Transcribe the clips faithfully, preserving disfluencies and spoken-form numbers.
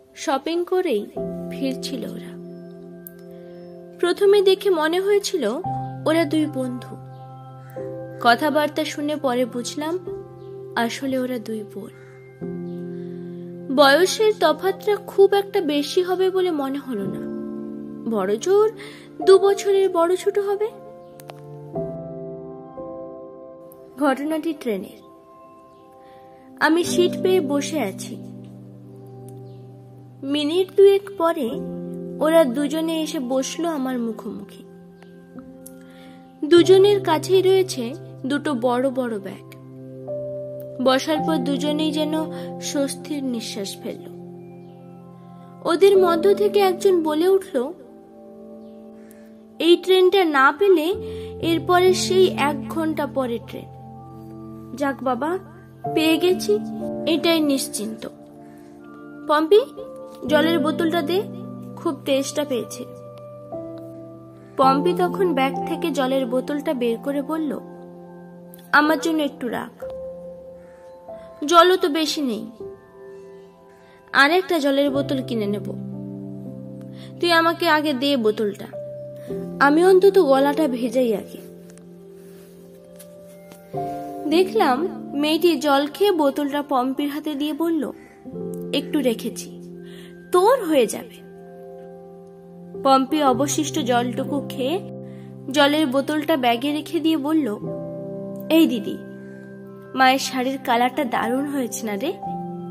Shopping করেই ফিরছিল ওরা। প্রথমে দেখে মনে হয়েছিল ওরা দুই বন্ধু, কথাবার্তা শুনে পরে বুঝলাম আসলে ওরা দুই বোন। বয়সের তফাৎটা খুব একটা বেশি হবে বলে মনে হলো না, বড় জোর দু বছরের বড় ছোট হবে। ঘটনাটি ট্রেনের। আমি সিট পেয়ে বসে আছি। মিনিট দুয়েক পরে ওরা দুজনে এসে বসলো আমার মুখোমুখি। দুজনের কাছেই রয়েছে দুটো বড় বড় ব্যাগ। বসার পর দুজনেই যেন স্বস্তির নিঃশ্বাস ফেলল। ওদের মধ্য থেকে একজন বলে উঠল, এই ট্রেনটা না পেলে এরপরে সেই এক ঘন্টা পরে ট্রেন। যাক বাবা, পেয়ে গেছি, এটাই নিশ্চিন্ত। পম্পি, জলের বোতলটা দে, খুব তেষ্টা পেয়েছে। পম্পি তখন ব্যাগ থেকে জলের বোতলটা বের করে বলল, আমার জন্য একটু রাখ। জলও তো বেশি নেই, আরেকটা জলের বোতল কিনে নেব। তুই আমাকে আগে দে বোতলটা, আমি অন্তত গলাটা ভেজাই আগে। দেখলাম মেয়েটি জল খেয়ে বোতলটা পম্পির হাতে দিয়ে বলল, একটু রেখেছি, তোর হয়ে যাবে। পম্পি অবশিষ্ট জলটুকু খেয়ে জলের বোতলটা ব্যাগে রেখে দিয়ে বলল, এই দিদি, মায়ের শাড়ির কালারটা দারুণ হয়েছে না রে।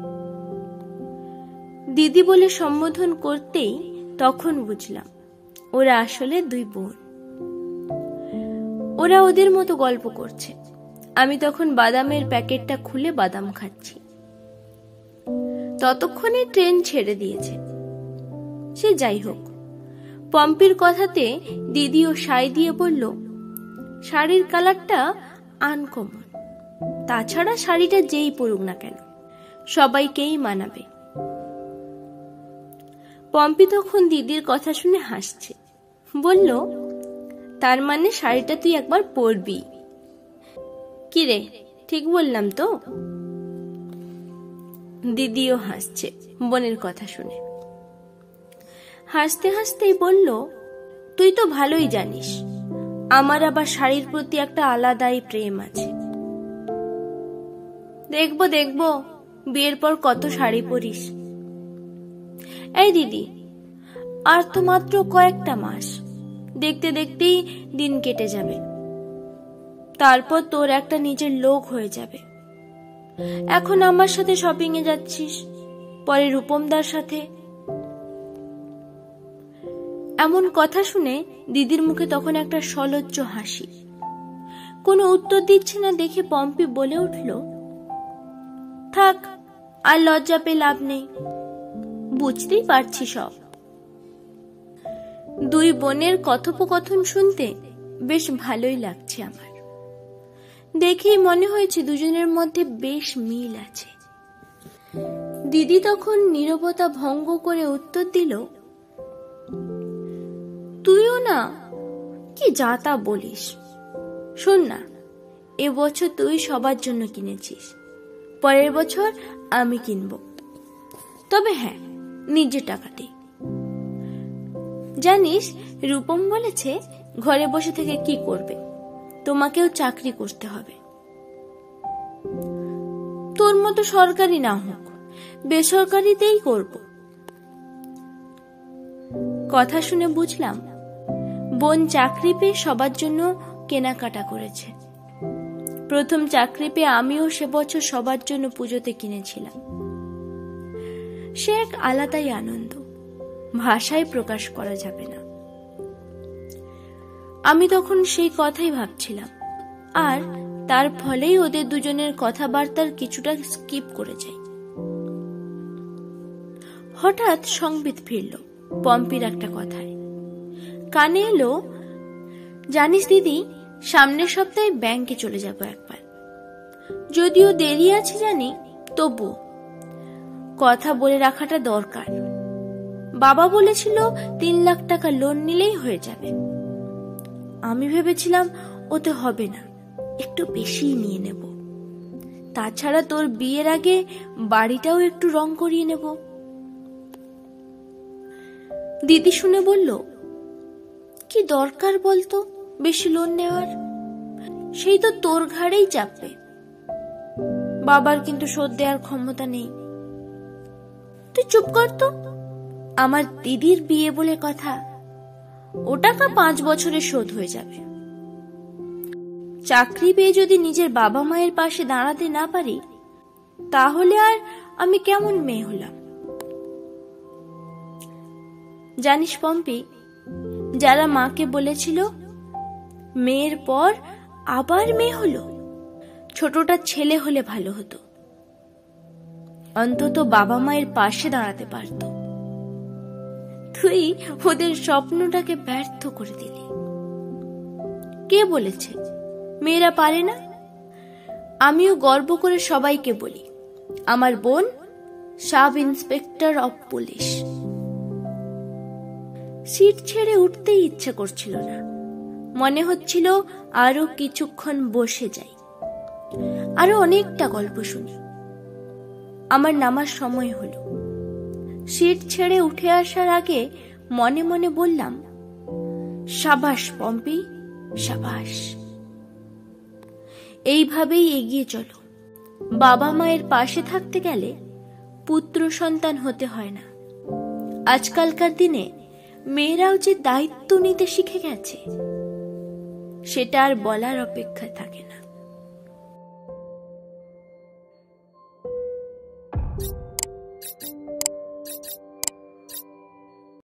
দিদি বলে সম্বোধন করতেই তখন বুঝলাম ওরা আসলে দুই বোন। ওরা ওদের মতো গল্প করছে, আমি তখন বাদামের প্যাকেটটা খুলে বাদাম খাচ্ছি। ততক্ষণে ট্রেন ছেড়ে দিয়েছে। সে যাই হোক, পম্পির কথাতে দিদিও সাই দিয়ে বলল, শাড়ির কালারটা আনকমন, তাছাড়া শাড়িটা যেই পরুক না কেন সবাইকেই মানাবে। পম্পি তখন দিদির কথা শুনে হাসছে, বলল, তার মানে শাড়িটা তুই একবার পরবি। কি রে, ঠিক বললাম তো? দিদিও হাসছে বোনের কথা শুনে। হাসতে হাসতেই বলল, তুই তো ভালোই জানিস আমার আবার শাড়ির প্রতি একটা আলাদাই প্রেম আছে। দেখবো দেখবো বিয়ের পর কত শাড়ি পরিস। এই দিদি, আর তো মাত্র কয়েকটা মাস, দেখতে দেখতেই দিন কেটে যাবে, তারপর তোর একটা নিজের লোক হয়ে যাবে। এখন আমার সাথে শপিং এ যাচ্ছিস, পরে রূপমদার সাথে। এমন কথা শুনে দিদির মুখে তখন একটা সলজ্জ হাসি। কোনো উত্তর দিচ্ছে না দেখে পম্পি বলে উঠল, থাক, আর লজ্জা পেয়ে লাভ নেই, বুঝতেই পারছি সব। দুই বোনের কথোপকথন শুনতে বেশ ভালোই লাগছে আমার। দেখেই মনে হয়েছে দুজনের মধ্যে বেশ মিল আছে। দিদি তখন নীরবতা ভঙ্গ করে উত্তর দিল, তুইও না কি যা তা বলিস। শোন না, এবছর তুই সবার জন্য কিনেছিস, পরের বছর আমি কিনব, তবে হ্যাঁ, নিজের টাকাতে। জানিস, রূপম বলেছে ঘরে বসে থেকে কি করবে, তোমাকেও চাকরি করতে হবে। তোর মতো সরকারি না হোক, বেসরকারিতেই করব। কথা শুনে বুঝলাম বোন চাকরি পেয়ে সবার জন্য কেনাকাটা করেছে। প্রথম চাকরি পেয়ে আমিও সে বছর সবার জন্য পুজোতে কিনেছিলাম। সে এক আলাদাই আনন্দ, ভাষায় প্রকাশ করা যাবে না। আমি তখন সেই কথাই ভাবছিলাম, আর তার ফলেই ওদের দুজনের কথাবার্তার কিছুটা স্কিপ করে যাই। হঠাৎ সংবিত ফিরল পম্পির একটা কথায়। কানে এলো, জানিস দিদি, সামনের সপ্তাহে ব্যাংকে চলে যাব একবার, যদিও দেরি আছে জানি, তবু কথা বলে রাখাটা দরকার। বাবা বলেছিল তিন লাখ টাকা লোন নিলেই হয়ে যাবে। আমি ভেবেছিলাম ওতে হবে না, একটু বেশি নিয়ে নেব। তাছাড়া তোর বিয়ের আগে বাড়িটাও একটু রং করিয়ে নেব। দিদি শুনে বলল, কি দরকার বলতো বেশি লোন নেওয়ার? সেই তো তোর ঘাড়েই চাপবে। বাবার কিন্তু শোধ দেওয়ার ক্ষমতা নেই। তুই চুপ কর তো, আমার দিদির বিয়ে বলে কথা, ও টাকা পাঁচ বছরে শোধ হয়ে যাবে। চাকরি পেয়ে যদি নিজের বাবা মায়ের পাশে দাঁড়াতে না পারি, তাহলে আর আমি কেমন মেয়ে হলাম? জানিস পম্পি, যারা মাকে বলেছিল মেয়ের পর আবার মেয়ে হলো, ছোটটা ছেলে হলে ভালো হতো, অন্তত বাবা মায়ের পাশে দাঁড়াতে পারত, তুই ওদের স্বপ্নটাকে ব্যর্থ করে দিলি। কে বলেছে মেয়েরা পারে না? আমিও গর্ব করে সবাইকে বলি, আমার বোন sub inspector of police. Seat ছেড়ে উঠতেই ইচ্ছা করছিল না, মনে হচ্ছিল আরো কিছুক্ষণ বসে যাই, আরো অনেকটা গল্প শুনি। আমার নামার সময় হলো। সিট ছেড়ে উঠে আসার আগে মনে মনে বললাম, সাবাস পম্পি, সাবাস। এইভাবেই এগিয়ে চলো। বাবা মায়ের পাশে থাকতে গেলে পুত্র সন্তান হতে হয় না। আজকালকার দিনে মেয়েরাও যে দায়িত্ব নিতে শিখে গেছে, সেটা আর বলার অপেক্ষা থাকে না।